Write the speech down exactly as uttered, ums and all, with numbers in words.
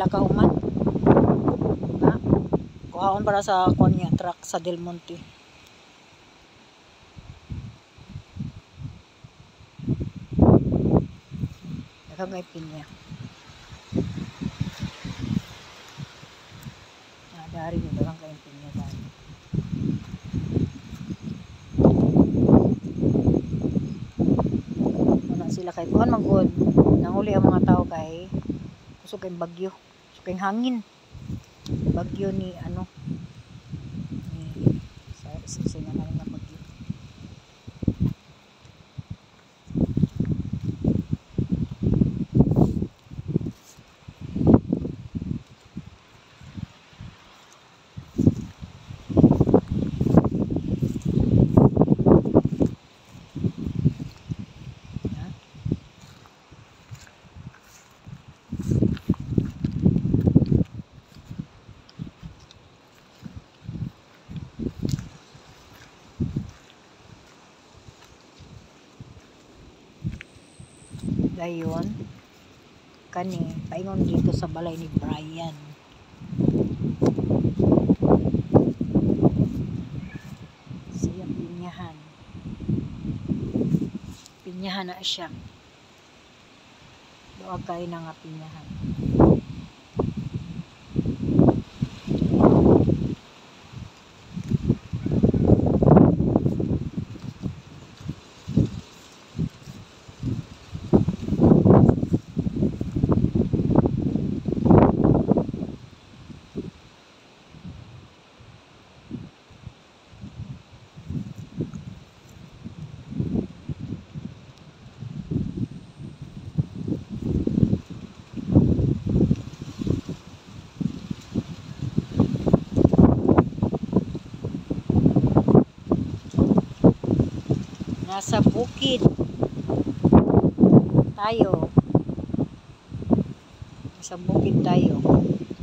pinakahuman. Ha? Kuhaon para sa kuan niya truck sa Del Monte. Daghang kay pinya. Ah, dari yung daghang kay pinya dahil. Wala sila kay kuan magod. Nanguli ang mga tao kay kusog kay bagyo. Kusog kay hangin. Bagyo ni ano ni sa sa nga nga bagyo. Dayon kani paingon dito sa balay ni Brian. Siya pinyahan. Pinyahan na siya. Doa kay na nga pinyahan. Nasa bukid tayo. Nasa bukid tayo.